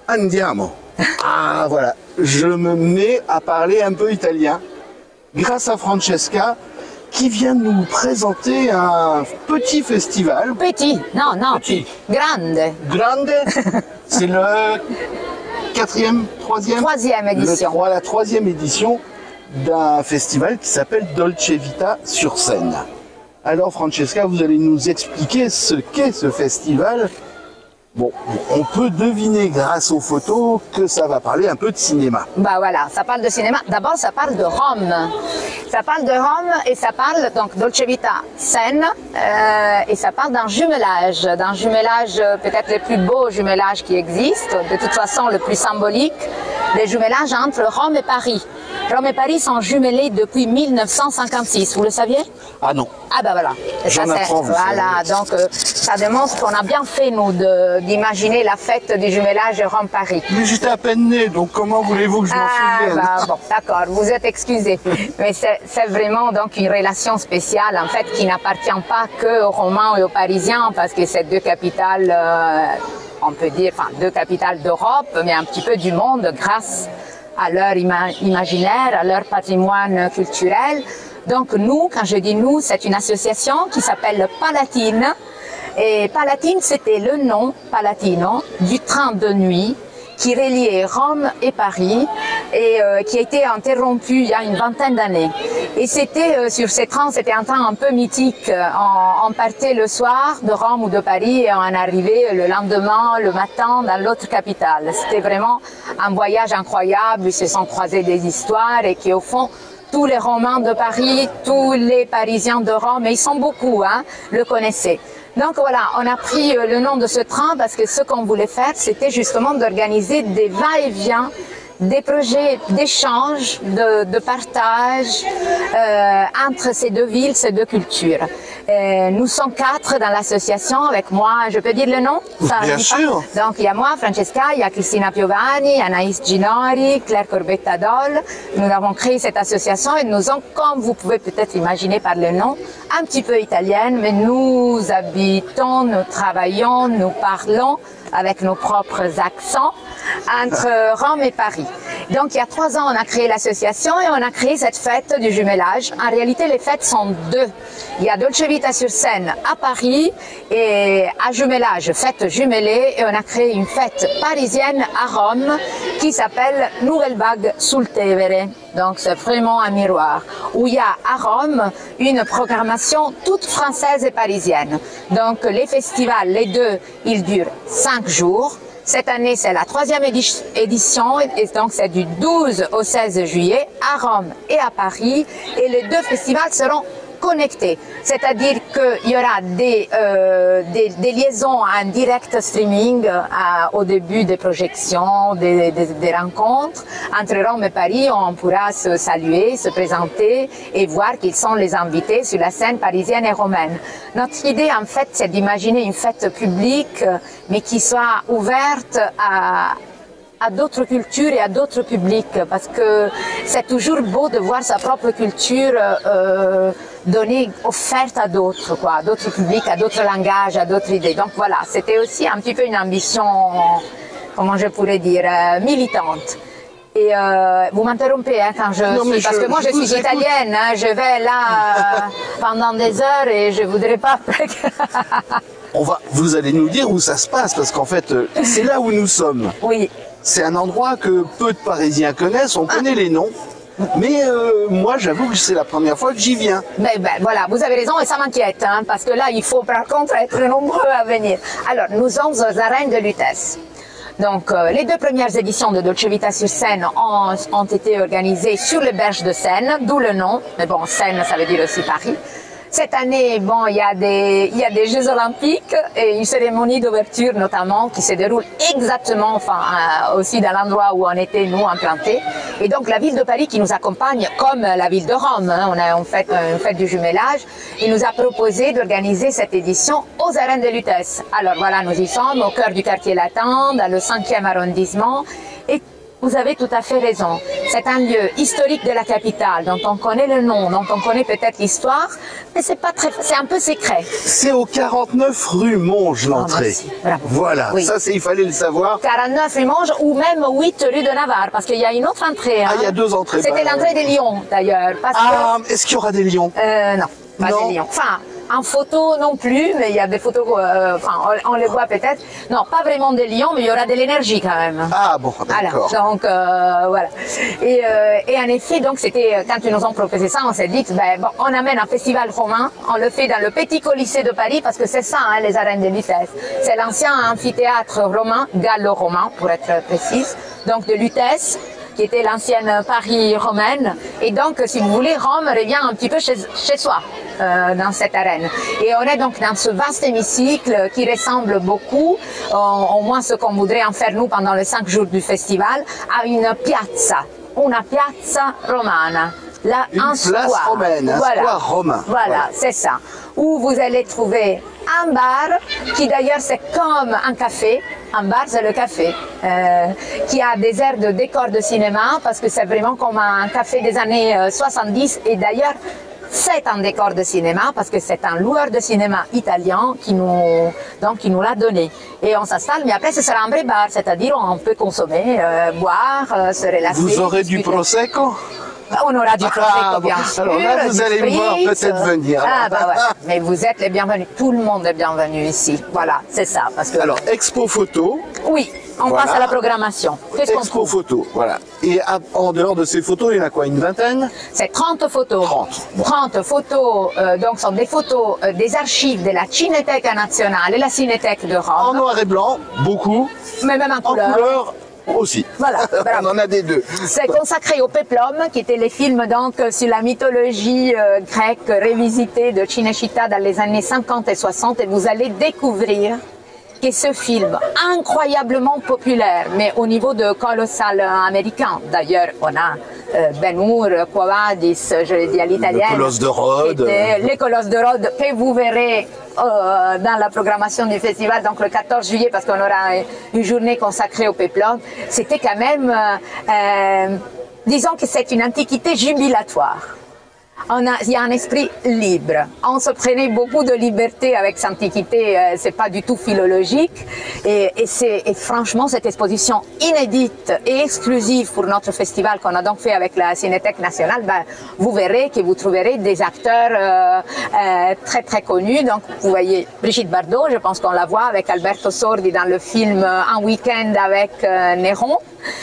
andiamo. Ah voilà, je me mets à parler un peu italien grâce à Francesca qui vient nous présenter un petit festival. Petit, non, Petit. grande. Grande, c'est le troisième édition. La troisième édition d'un festival qui s'appelle Dolce Vita sur scène. Alors Francesca, vous allez nous expliquer ce qu'est ce festival. Bon, on peut deviner grâce aux photos que ça va parler un peu de cinéma. Bah voilà, ça parle de cinéma. D'abord, ça parle de Rome. Ça parle de Rome et ça parle donc Dolce Vita scène et ça parle d'un jumelage peut-être le plus beau jumelage qui existe, de toute façon le plus symbolique, des jumelages entre Rome et Paris. Rome et Paris sont jumelés depuis 1956, vous le saviez? Ah non. Ah ben voilà. J'en apprends. Voilà, donc ça démontre qu'on a bien fait, nous, d'imaginer la fête du jumelage Rome-Paris. Mais j'étais à peine né, donc comment voulez-vous que je m'en souvienne? Bah, bon, d'accord, vous êtes excusé. Mais c'est vraiment donc une relation spéciale, en fait, qui n'appartient pas que aux Romains et aux Parisiens, parce que c'est deux capitales, on peut dire, enfin, deux capitales d'Europe, mais un petit peu du monde, grâce à leur imaginaire, à leur patrimoine culturel. Donc nous, quand je dis nous, c'est une association qui s'appelle Palatine. Et Palatine, c'était le nom, Palatino, du train de nuit qui reliait Rome et Paris et qui a été interrompu il y a une vingtaine d'années. Et c'était sur ces trains, c'était un train un peu mythique. On partait le soir de Rome ou de Paris et on arrivait le lendemain, le matin, dans l'autre capitale. C'était vraiment un voyage incroyable. Ils se sont croisés des histoires et qui, au fond, tous les Romains de Paris, tous les Parisiens de Rome, et ils sont beaucoup, hein, le connaissaient. Donc voilà, on a pris le nom de ce train parce que ce qu'on voulait faire, c'était justement d'organiser des va-et-vient, des projets d'échange, de partage entre ces deux villes, ces deux cultures. Nous sommes 4 dans l'association, avec moi, je peux dire le nom? Bien sûr. Donc il y a moi, Francesca, il y a Cristina Piovani, Anaïs Ginori, Claire Corbetta-Dol. Nous avons créé cette association et nous sommes, comme vous pouvez peut-être imaginer par le nom, un petit peu italienne, mais nous habitons, nous travaillons, nous parlons avec nos propres accents entre Rome et Paris. Donc il y a 3 ans, on a créé l'association et on a créé cette fête du jumelage. En réalité, les fêtes sont 2. Il y a Dolce Vita sur scène à Paris et à jumelage, fête jumelée, et on a créé une fête parisienne à Rome qui s'appelle Nouvelle Vague sul Tevere. Donc c'est vraiment un miroir, où il y a à Rome une programmation toute française et parisienne. Donc les festivals, les deux, ils durent 5 jours. Cette année, c'est la 3e édition, et donc c'est du 12 au 16 juillet à Rome et à Paris. Et les deux festivals seront connectés, c'est-à-dire qu'il y aura des liaisons en direct streaming au début des projections, des rencontres entre Rome et Paris. On pourra se saluer, se présenter et voir qu'ils sont les invités sur la scène parisienne et romaine. Notre idée, en fait, c'est d'imaginer une fête publique, mais qui soit ouverte à d'autres cultures et à d'autres publics, parce que c'est toujours beau de voir sa propre culture donnée, offerte à d'autres, quoi, à d'autres publics, à d'autres langages, à d'autres idées. Donc voilà, c'était aussi un petit peu une ambition, comment je pourrais dire, militante. Et vous m'interrompez hein, quand parce que moi je suis italienne, hein, je vais là pendant des heures et je voudrais pas. Vous allez nous dire où ça se passe, parce qu'en fait, c'est là où nous sommes. Oui. C'est un endroit que peu de Parisiens connaissent, on connaît les noms. Mais moi, j'avoue que c'est la première fois que j'y viens. Ben, voilà, vous avez raison et ça m'inquiète, hein, parce que là, il faut par contre être nombreux à venir. Alors, nous sommes aux arènes de Lutèce. Donc, les 2 premières éditions de Dolce Vita sur Seine ont été organisées sur les berges de Seine, d'où le nom. Mais bon, Seine, ça veut dire aussi Paris. Cette année, bon, il y a des Jeux Olympiques et une cérémonie d'ouverture notamment qui se déroule exactement, enfin, aussi dans l'endroit où on était, nous, implantés. Et donc, la ville de Paris qui nous accompagne, comme la ville de Rome, hein, on fait du jumelage, il nous a proposé d'organiser cette édition aux arènes de Lutèce. Alors voilà, nous y sommes, au cœur du quartier latin, dans le 5e arrondissement. Et Vous avez tout à fait raison. C'est un lieu historique de la capitale, dont on connaît le nom, dont on connaît peut-être l'histoire, mais c'est un peu secret. C'est au 49 rue Monge, l'entrée. Voilà, oui. Ça, il fallait le savoir. 49 rue Monge, ou même 8 rue de Navarre, parce qu'il y a une autre entrée. Hein. Ah, il y a 2 entrées. C'était l'entrée des lions, d'ailleurs. Est-ce qu'il y aura des lions? Non, pas des lions. Enfin, en photo non plus, mais il y a des photos, on les voit peut-être. Non, pas vraiment des lions, mais il y aura de l'énergie quand même. Ah bon, d'accord. Voilà, donc voilà. Et en effet, donc c'était quand ils nous ont proposé ça, on s'est dit, ben bon, on amène un festival romain, on le fait dans le Petit Colisée de Paris, parce que c'est ça, hein, les arènes de Lutèce. C'est l'ancien amphithéâtre romain, gallo-romain pour être précise, donc de Lutèce, qui était l'ancienne Paris romaine. Et donc, si vous voulez, Rome revient un petit peu chez soi dans cette arène. Et on est donc dans ce vaste hémicycle qui ressemble beaucoup, au moins ce qu'on voudrait en faire nous pendant les 5 jours du festival, à une piazza romana. Là, une place romaine, un square romain. Voilà, c'est ça. Où vous allez trouver un bar, qui d'ailleurs c'est comme un café. Un bar, c'est le café, qui a des airs de décor de cinéma, parce que c'est vraiment comme un café des années 70. Et d'ailleurs, c'est un décor de cinéma, parce que c'est un loueur de cinéma italien qui nous l'a donné. Et on s'installe, mais après ce sera un vrai bar, c'est-à-dire on peut consommer, boire, se relaxer. Vous aurez du prosecco? On aura du prosecco, bien sûr. Alors là, vous allez me voir peut-être venir. Ah, bah ouais. Mais vous êtes les bienvenus. Tout le monde est bienvenu ici. Voilà, c'est ça. Parce que... Alors, expo photo. Oui, on passe à la programmation. Expo photo, voilà. Et en dehors de ces photos, il y en a quoi, une vingtaine? C'est 30 photos. 30 photos, donc sont des photos des archives de la Cineteca Nazionale et la Cinéthèque de Rome. En noir et blanc, beaucoup. Mais même en couleur. En couleur aussi. Voilà. On en a des deux. C'est consacré au péplum, qui étaient les films donc sur la mythologie grecque révisitée de Cinecittà dans les années 50 et 60, et vous allez découvrir que ce film incroyablement populaire, mais au niveau de colossal américain. D'ailleurs, on a Ben-Hur, Quo Vadis, je l'ai dit à l'italienne. Le Colosse de Rhodes. Les Colosses de Rhodes, que vous verrez dans la programmation du festival, donc le 14 juillet, parce qu'on aura une journée consacrée au péplum. C'était quand même, disons que c'est une antiquité jubilatoire. Il y a un esprit libre. On se prenait beaucoup de liberté avec cette antiquité, c'est pas du tout philologique. Et franchement, cette exposition inédite et exclusive pour notre festival qu'on a donc fait avec la Cinéthèque nationale, ben, vous verrez que vous trouverez des acteurs très très connus. Donc vous voyez Brigitte Bardot, je pense qu'on la voit avec Alberto Sordi dans le film Un week-end avec Néron.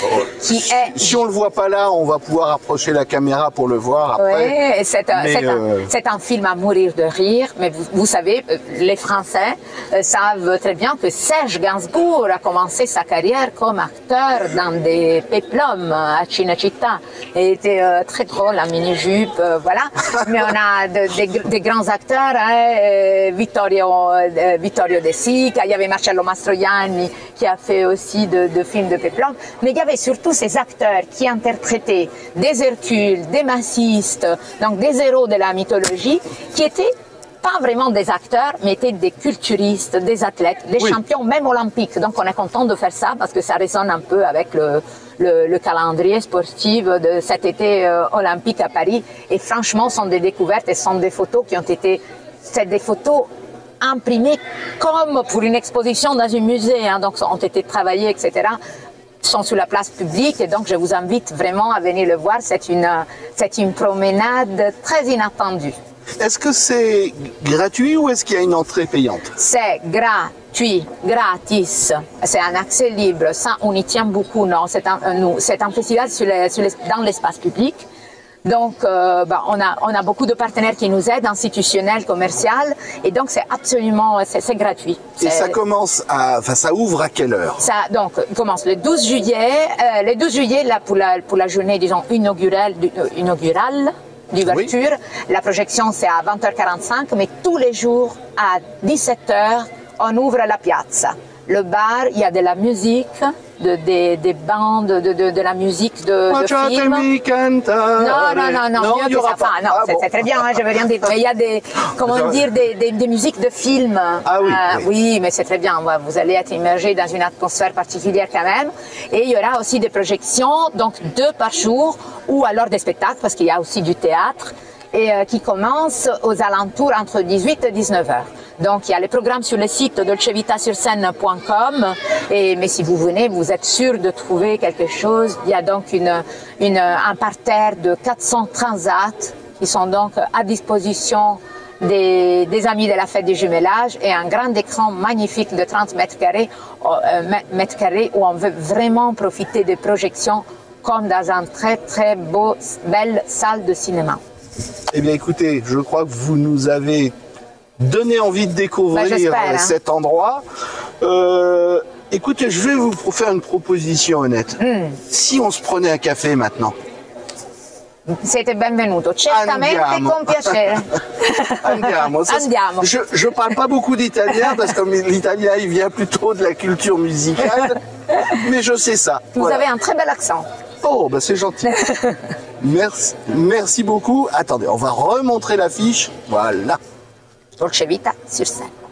Si on le voit pas là, on va pouvoir approcher la caméra pour le voir après. Oui, c'est un film à mourir de rire, mais vous savez, les Français savent très bien que Serge Gainsbourg a commencé sa carrière comme acteur dans des péplums à Cinecittà. Il était très drôle, en mini-jupe, voilà. Mais on a des grands acteurs, hein, Vittorio De Sica, il y avait Marcello Mastroianni qui a fait aussi de films de péplum. Mais il y avait surtout ces acteurs qui interprétaient des Hercules, des massistes, donc des héros de la mythologie, qui étaient pas vraiment des acteurs, mais étaient des culturistes, des athlètes, des champions, même olympiques. Donc on est content de faire ça parce que ça résonne un peu avec le calendrier sportif de cet été olympique à Paris. Et franchement, ce sont des découvertes et ce sont des photos qui ont été... C'est des photos imprimées comme pour une exposition dans un musée, hein, donc ont été travaillées, etc., sont sur la place publique, et donc je vous invite vraiment à venir le voir. C'est une promenade très inattendue. Est-ce que c'est gratuit ou est-ce qu'il y a une entrée payante? C'est gratuit, gratis. C'est un accès libre. Ça, on y tient beaucoup. Non, c'est un festival dans l'espace public. Donc, on a beaucoup de partenaires qui nous aident, institutionnels, commerciaux, et donc c'est absolument, c'est gratuit. Et ça commence ça ouvre à quelle heure? Ça, donc, commence le 12 juillet. Le 12 juillet, là, pour la journée, disons, inaugurale d'ouverture. Oui. La projection, c'est à 20h45, mais tous les jours, à 17h, on ouvre la piazza. le bar, il y a de la musique, des bandes, de la musique de film. Non, mieux que ça. Enfin, non, c'est très bien, hein, je veux rien dire. Mais il y a des musiques de film. Ah oui, oui, mais c'est très bien. Vous allez être immergé dans une atmosphère particulière quand même. Et il y aura aussi des projections, donc 2 par jour, ou alors des spectacles, parce qu'il y a aussi du théâtre, et qui commencent aux alentours entre 18 et 19 heures. Donc il y a les programmes sur le site dolcevitasur-scène.com, mais si vous venez, vous êtes sûr de trouver quelque chose. Il y a donc un parterre de 400 transats qui sont donc à disposition des amis de la fête du jumelage, et un grand écran magnifique de 30 mètres carrés où on veut vraiment profiter des projections comme dans un très très belle salle de cinéma. Eh bien écoutez, je crois que vous nous avez donné envie de découvrir cet endroit. Écoutez, je vais vous faire une proposition honnête. Si on se prenait un café maintenant? Siete benvenuto, certamente con piacere. Andiamo. Andiamo. Je parle pas beaucoup d'italien parce que l'italien il vient plutôt de la culture musicale, mais je sais ça. Vous avez un très bel accent. Oh, bah c'est gentil. Merci beaucoup. Attendez, on va remontrer l'affiche. Voilà. Dolce Vita sur scène.